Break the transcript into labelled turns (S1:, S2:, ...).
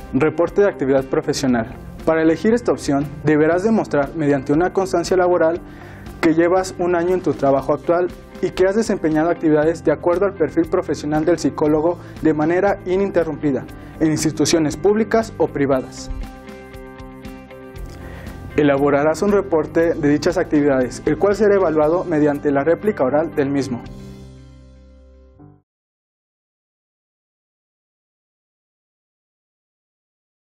S1: Reporte de actividad profesional. Para elegir esta opción, deberás demostrar mediante una constancia laboral que llevas un año en tu trabajo actual y que has desempeñado actividades de acuerdo al perfil profesional del psicólogo de manera ininterrumpida, en instituciones públicas o privadas. Elaborarás un reporte de dichas actividades, el cual será evaluado mediante la réplica oral del mismo.